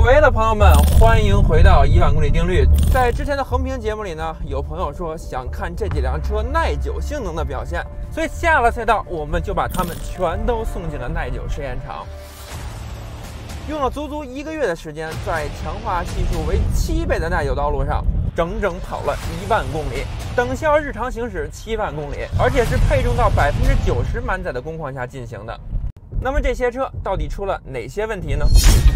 位的朋友们，欢迎回到1万公里定律。在之前的横屏节目里呢，有朋友说想看这几辆车耐久性能的表现，所以下了赛道我们就把它们全都送进了耐久试验场。用了足足1个月的时间，在强化系数为7倍的耐久道路上，整整跑了1万公里，等效日常行驶7万公里，而且是配重到90%满载的工况下进行的。那么这些车到底出了哪些问题呢？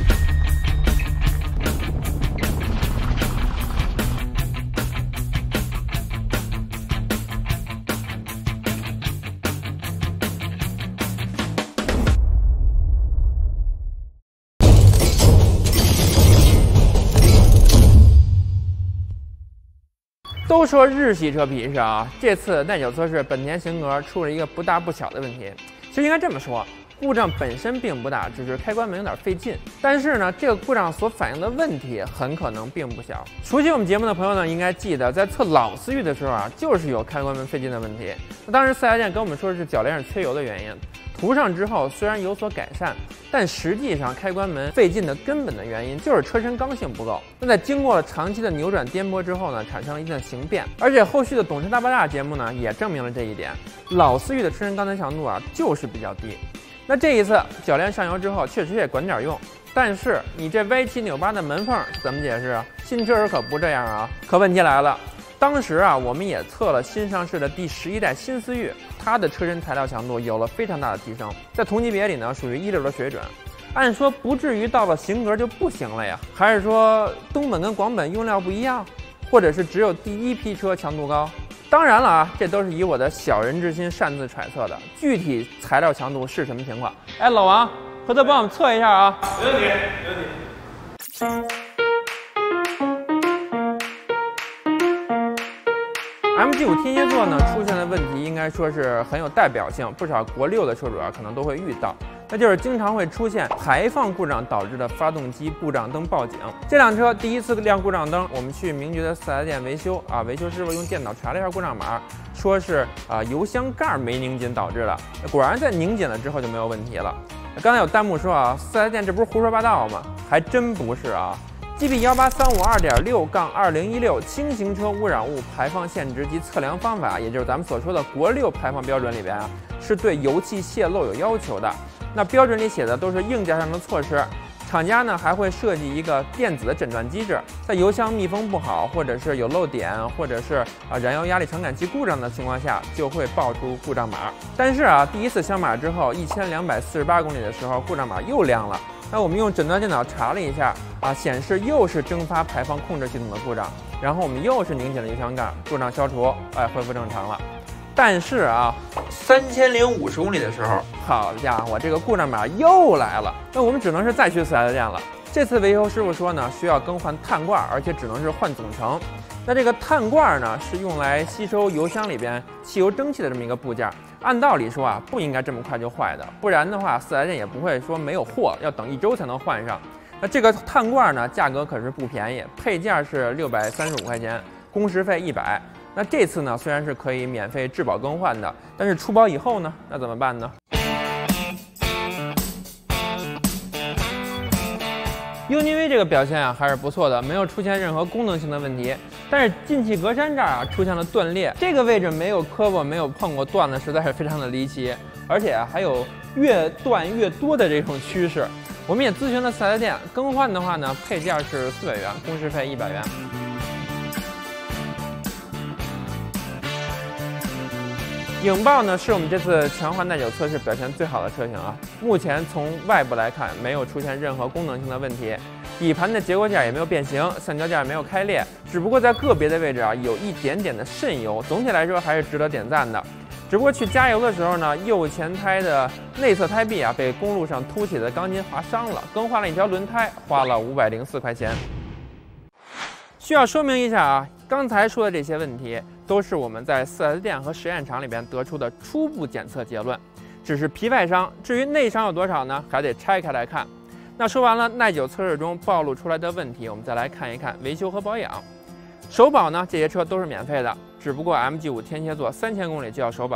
都说日系车皮实啊，这次耐久测试本田型格出了一个不大不小的问题。其实应该这么说，故障本身并不大，只是开关门有点费劲。但是呢，这个故障所反映的问题很可能并不小。熟悉我们节目的朋友呢，应该记得在测老思域的时候啊，就是有开关门费劲的问题。那当时4S店跟我们说是铰链上缺油的原因。涂上之后虽然有所改善，但实际上开关门费劲的根本的原因就是车身刚性不够。那在经过了长期的扭转颠簸之后呢，产生了一定的形变。而且后续的懂车大爆炸节目呢，也证明了这一点。老思域的车身钢弹强度啊，就是比较低。那这一次铰链上油之后，确实也管点用。但是你这歪七扭八的门缝怎么解释啊？新车可不这样啊！可问题来了。当时啊，我们也测了新上市的第11代新思域，它的车身材料强度有了非常大的提升，在同级别里呢，属于一流的水准。按说不至于到了型格就不行了呀？还是说东本跟广本用料不一样，或者是只有第一批车强度高？当然了啊，这都是以我的小人之心擅自揣测的，具体材料强度是什么情况？哎，老王，回头帮我们测一下啊。 没问题，没问题。 MG5 天蝎座呢出现的问题应该说是很有代表性，不少国6的车主啊可能都会遇到，那就是经常会出现排放故障导致的发动机故障灯报警。这辆车第一次亮故障灯，我们去名爵的4S店维修啊，维修师傅用电脑查了一下故障码，说是油箱盖没拧紧导致的。果然在拧紧了之后就没有问题了。刚才有弹幕说啊，4S店这不是胡说八道吗？还真不是啊。GB18352.6-2016轻型车污染物排放限值及测量方法，也就是咱们所说的国6排放标准里边啊，是对油气泄漏有要求的。那标准里写的都是硬件上的措施，厂家呢还会设计一个电子的诊断机制，在油箱密封不好，或者是有漏点，或者是燃油压力传感器故障的情况下，就会报出故障码。但是啊，第一次响码之后，1248公里的时候，故障码又亮了。那我们用诊断电脑查了一下啊，显示又是蒸发排放控制系统的故障，然后我们又是拧紧了油箱盖，故障消除，恢复正常了。但是啊，3050公里的时候，好家伙，这个故障码又来了，那我们只能是再去4S店了。这次维修师傅说呢，需要更换碳罐，而且只能是换总成。那这个碳罐呢，是用来吸收油箱里边汽油蒸汽的这么一个部件。按道理说啊，不应该这么快就坏的，不然的话4S店也不会说没有货，要等1周才能换上。那这个碳罐呢，价格可是不便宜，配件是635块钱，工时费100。那这次呢，虽然是可以免费质保更换的，但是出保以后呢，那怎么办呢？UNI-V 这个表现啊还是不错的，没有出现任何功能性的问题。但是进气格栅这儿啊出现了断裂，这个位置没有磕过，没有碰过，断的实在是非常的离奇，而且还有越断越多的这种趋势。我们也咨询了4S店，更换的话呢，配件是400元，工时费100元。影豹呢是我们这次强化耐久测试表现最好的车型啊，目前从外部来看没有出现任何功能性的问题，底盘的结构件也没有变形，橡胶件也没有开裂，只不过在个别的位置啊有一点点的渗油，总体来说还是值得点赞的。只不过去加油的时候呢，右前胎的内侧胎壁啊被公路上凸起的钢筋划伤了，更换了一条轮胎，花了504块钱。需要说明一下啊，刚才说的这些问题都是我们在4S店和实验场里边得出的初步检测结论，只是皮外伤，至于内伤有多少呢，还得拆开来看。那说完了耐久测试中暴露出来的问题，我们再来看一看维修和保养。首保呢，这些车都是免费的，只不过 MG5 天蝎座3000公里就要首保，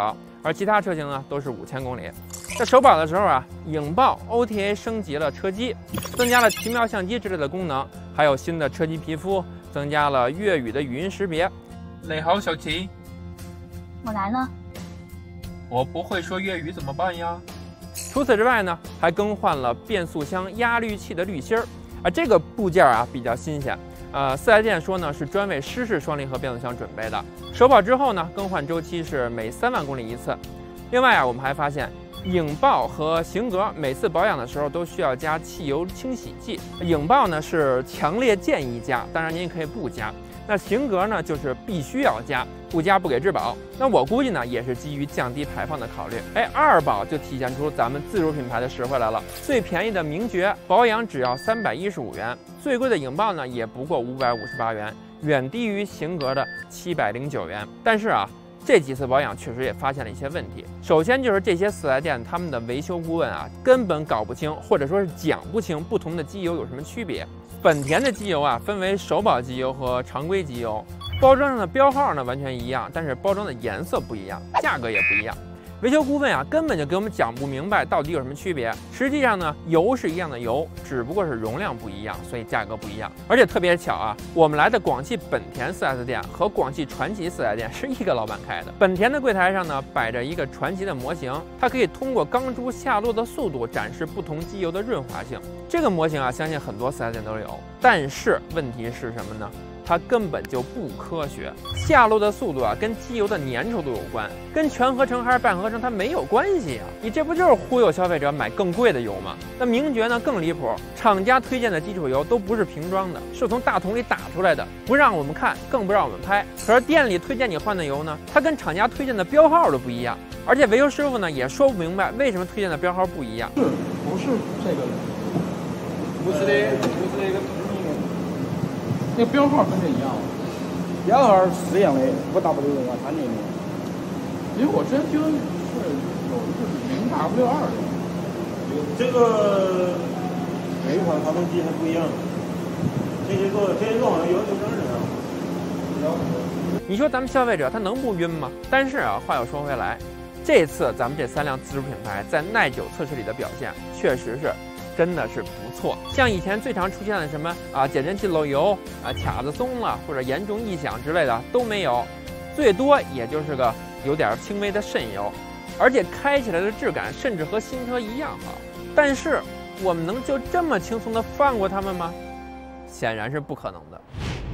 而其他车型呢都是5000公里。在首保的时候啊，影豹 OTA 升级了车机，增加了奇妙相机之类的功能，还有新的车机皮肤，增加了粤语的语音识别。你好，小齐， 我来了。 我不会说粤语怎么办呀？除此之外呢，还更换了变速箱压滤器的滤芯儿啊，这个部件啊比较新鲜。4S店说呢是专为湿式双离合变速箱准备的。首保之后呢，更换周期是每3万公里一次。另外啊，我们还发现影豹和型格每次保养的时候都需要加汽油清洗剂。影豹呢是强烈建议加，当然您也可以不加。那型格呢就是必须要加，不加不给质保。那我估计呢也是基于降低排放的考虑。2保就体现出咱们自主品牌的实惠来了。最便宜的名爵保养只要315元，最贵的影豹呢也不过558元，远低于型格的709元。但是啊，这几次保养确实也发现了一些问题。首先就是这些4S店他们的维修顾问啊，根本搞不清，或者说是讲不清不同的机油有什么区别。本田的机油啊，分为首保机油和常规机油，包装上的标号呢完全一样，但是包装的颜色不一样，价格也不一样。维修顾问啊，根本就给我们讲不明白到底有什么区别。实际上呢，油是一样的油，只不过是容量不一样，所以价格不一样。而且特别巧啊，我们来的广汽本田 4S 店和广汽传祺 4S 店是一个老板开的。本田的柜台上呢摆着一个传祺的模型，它可以通过钢珠下落的速度展示不同机油的润滑性。这个模型啊，相信很多 4S 店都有。但是问题是什么呢？它根本就不科学，下落的速度啊，跟机油的粘稠度有关，跟全合成还是半合成它没有关系啊！你这不就是忽悠消费者买更贵的油吗？那名爵呢更离谱，厂家推荐的基础油都不是瓶装的，是从大桶里打出来的，不让我们看，更不让我们拍。可是店里推荐你换的油呢，它跟厂家推荐的标号都不一样，而且维修师傅呢也说不明白为什么推荐的标号不一样。 不是这个？不是的，不是那个。那个标号跟这一样， 标号是一样的，5W啊，30的。 因为我之前听是有的是0W2的， 这个每一款发动机还不一样，这些个好像要求证的。 你说咱们消费者他能不晕吗？但是啊，话又说回来，这次咱们这3辆自主品牌在耐久测试里的表现，确实是。真的是不错，像以前最常出现的什么减震器漏油啊、卡子松了或者严重异响之类的都没有，最多也就是个有点轻微的渗油，而且开起来的质感甚至和新车一样好。但是我们能就这么轻松的放过他们吗？显然是不可能的。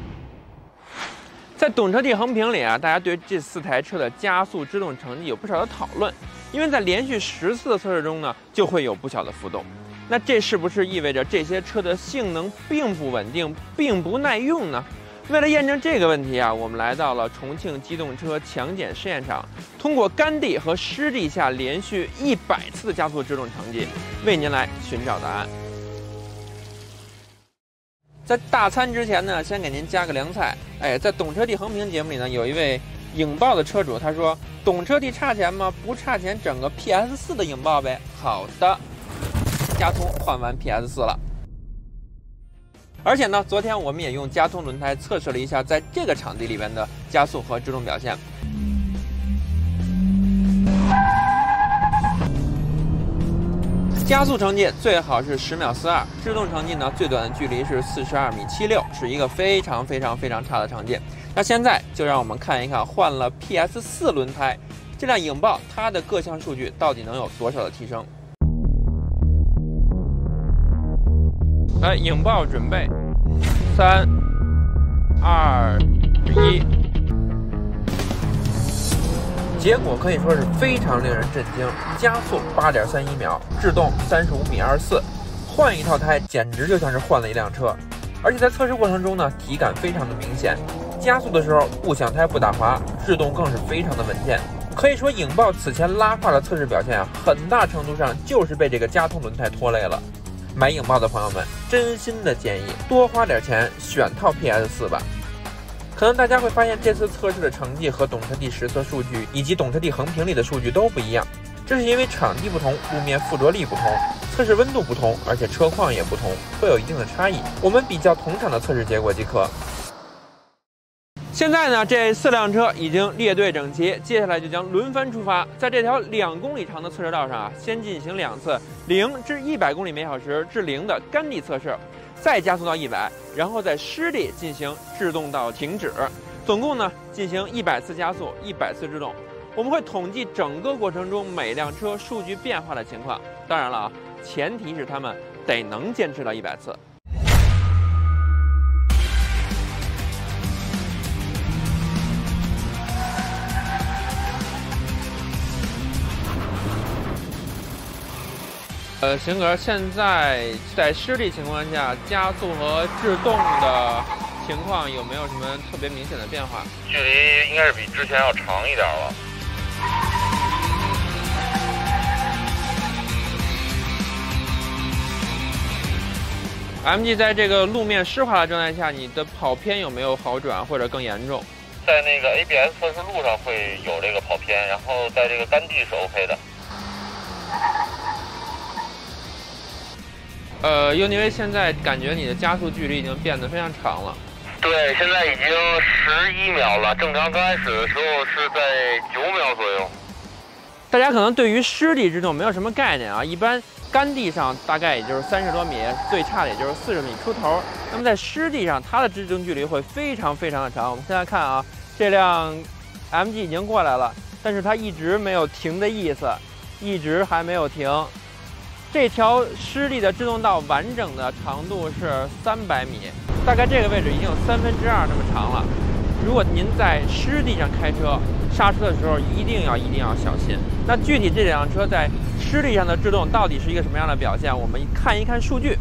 在懂车帝横评里啊，大家对这4台车的加速制动成绩有不少的讨论，因为在连续10次的测试中呢，就会有不小的浮动。那这是不是意味着这些车的性能并不稳定，并不耐用呢？为了验证这个问题啊，我们来到了重庆机动车强检试验场，通过干地和湿地下连续100次的加速制动成绩，为您来寻找答案。在大餐之前呢，先给您加个凉菜。在懂车帝横评节目里呢，有一位影豹的车主，他说：“懂车帝差钱吗？不差钱，整个 PS4 的影豹呗。”好的。佳通换完 PS4 了，而且呢，昨天我们也用佳通轮胎测试了一下在这个场地里边的加速和制动表现。加速成绩最好是10秒42，制动成绩呢最短的距离是42米76，是一个非常差的成绩。那现在就让我们看一看换了 PS4 轮胎，这辆影豹它的各项数据到底能有多少的提升。来，影豹准备，3、2、1，结果可以说是非常令人震惊，加速8.31秒，制动35米24，换一套胎简直就像是换了一辆车。而且在测试过程中呢，体感非常的明显，加速的时候不响胎不打滑，制动更是非常的稳健。可以说影豹此前拉胯的测试表现啊，很大程度上就是被这个佳通轮胎拖累了。买影豹的朋友们，真心的建议多花点钱选套 PS4 吧。可能大家会发现这次测试的成绩和懂车帝实测数据以及懂车帝横评里的数据都不一样，这是因为场地不同，路面附着力不同，测试温度不同，而且车况也不同，会有一定的差异。我们比较同场的测试结果即可。 现在呢，这4辆车已经列队整齐，接下来就将轮番出发，在这条2公里长的测试道上啊，先进行2次0至100公里每小时至0的干地测试，再加速到100，然后在湿地进行制动到停止，总共呢进行100次加速，100次制动。我们会统计整个过程中每辆车数据变化的情况。当然了啊，前提是他们得能坚持到100次。型格现在在湿地情况下，加速和制动的情况有没有什么特别明显的变化？ 距离应该是比之前要长一点了。 MG 在这个路面湿滑的状态下，你的跑偏有没有好转或者更严重？ 在那个 ABS 测试路上会有这个跑偏，然后在这个干地是 OK 的。UNI-V 现在感觉你的加速距离已经变得非常长了。对，现在已经11秒了，正常刚开始的时候是在9秒左右。 大家可能对于湿地制动没有什么概念啊，一般干地上大概也就是30多米，最差的也就是40米出头。那么在湿地上，它的制动距离会非常非常的长。我们现在看啊，这辆 MG 已经过来了，但是它一直没有停的意思，一直还没有停。这条湿地的制动道完整的长度是300米，大概这个位置已经有2/3这么长了。如果您在湿地上开车，刹车的时候一定要小心。那具体这辆车在湿地上的制动到底是一个什么样的表现？我们看一看数据。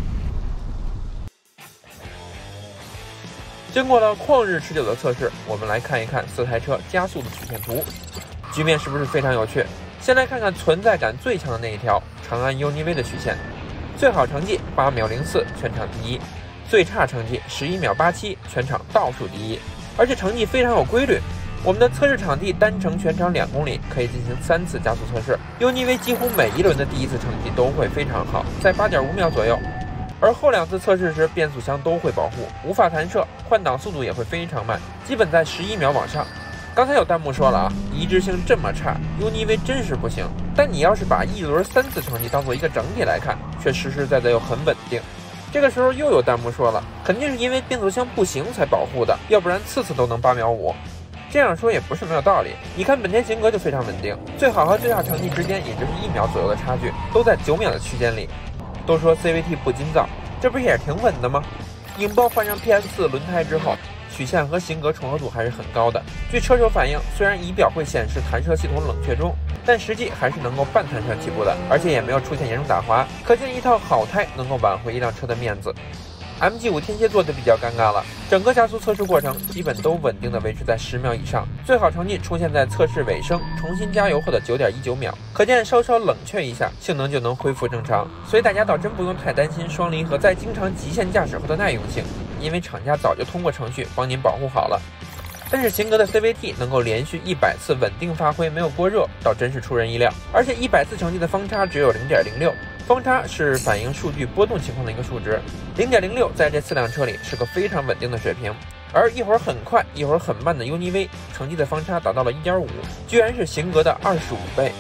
经过了旷日持久的测试，我们来看一看4台车加速的曲线图，局面是不是非常有趣？先来看看存在感最强的那一条长安 UNI-V 的曲线，最好成绩8秒04，全场第一；最差成绩11秒87，全场倒数第一。而且成绩非常有规律。我们的测试场地单程全长2公里，可以进行3次加速测试。UNI-V 几乎每一轮的第一次成绩都会非常好，在8.5秒左右。而后2次测试时，变速箱都会保护，无法弹射，换挡速度也会非常慢，基本在11秒往上。刚才有弹幕说了啊，一致性这么差 ，UNI-V 真是不行。但你要是把一轮3次成绩当做一个整体来看，却实实在在又很稳定。这个时候又有弹幕说了，肯定是因为变速箱不行才保护的，要不然次次都能8秒5。这样说也不是没有道理。你看本田型格就非常稳定，最好和最差成绩之间也就是1秒左右的差距，都在9秒的区间里。都说 CVT 不筋造，这不是也挺稳的吗？影豹换上 PS4 轮胎之后，曲线和型格重合度还是很高的。据车手反映，虽然仪表会显示弹射系统冷却中，但实际还是能够半弹射起步的，而且也没有出现严重打滑，可见一套好胎能够挽回一辆车的面子。MG5 天蝎座就比较尴尬了，整个加速测试过程基本都稳定的维持在10秒以上，最好成绩出现在测试尾声重新加油后的9.19秒，可见稍稍冷却一下，性能就能恢复正常。所以大家倒真不用太担心双离合在经常极限驾驶后的耐用性，因为厂家早就通过程序帮您保护好了。但是型格的 CVT 能够连续100次稳定发挥，没有过热，倒真是出人意料。而且100次成绩的方差只有 0.06， 方差是反映数据波动情况的一个数值， 0.06 在这4辆车里是个非常稳定的水平。而一会儿很快一会儿很慢的 UNI-V 成绩的方差达到了 1.5， 居然是型格的25倍。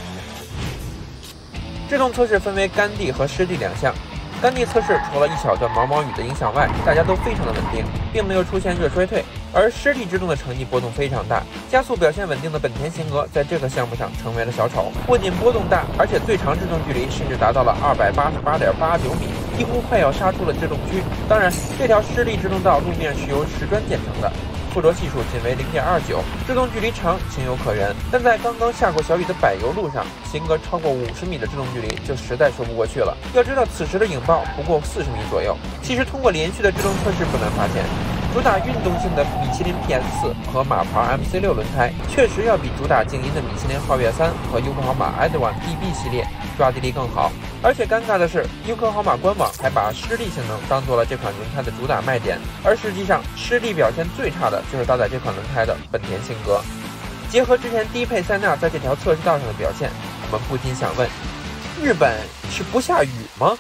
制动测试分为干地和湿地2项。干地测试除了一小段毛毛雨的影响外，大家都非常的稳定，并没有出现热衰退。而湿地制动的成绩波动非常大，加速表现稳定的本田型格在这个项目上成为了小丑，不仅波动大，而且最长制动距离甚至达到了288.89米，几乎快要杀出了制动区。当然，这条湿地制动道路面是由石砖建成的，附着系数仅为 0.29， 制动距离长情有可原。但在刚刚下过小雨的柏油路上，型格超过50米的制动距离就实在说不过去了。要知道此时的影豹不过40米左右。其实通过连续的制动测试不难发现，主打运动性的米其林 PS4 和马牌 MC6 轮胎确实要比主打静音的米其林皓月3和优客豪马 Advan DB 系列抓地力更好。而且尴尬的是，优客豪马官网还把湿地性能当做了这款轮胎的主打卖点，而实际上湿地表现最差的就是搭载这款轮胎的本田型格。结合之前低配塞纳在这条测试道上的表现，我们不禁想问，日本是不下雨吗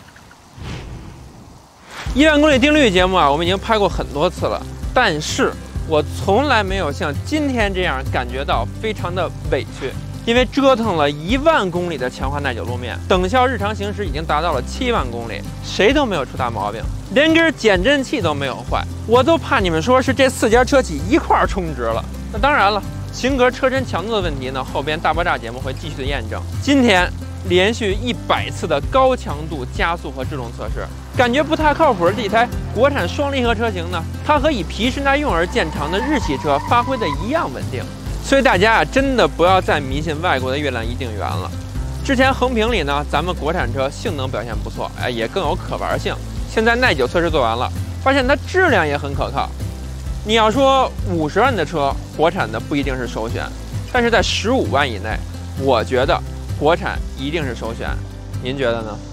？1万公里定律节目啊，我们已经拍过很多次了，但是我从来没有像今天这样感觉到非常的委屈，因为折腾了1万公里的强化耐久路面，等效日常行驶已经达到了7万公里，谁都没有出大毛病，连根减震器都没有坏，我都怕你们说是这4家车企一块儿充值了。那当然了，型格车身强度的问题呢，后边大爆炸节目会继续的验证。今天连续100次的高强度加速和制动测试，感觉不太靠谱的这台国产双离合车型呢，它和以皮实耐用而见长的日系车发挥的一样稳定。所以大家啊，真的不要再迷信外国的月亮一定圆了。之前横评里呢，咱们国产车性能表现不错，也更有可玩性。现在耐久测试做完了，发现它质量也很可靠。你要说50万的车，国产的不一定是首选，但是在15万以内，我觉得国产一定是首选。您觉得呢？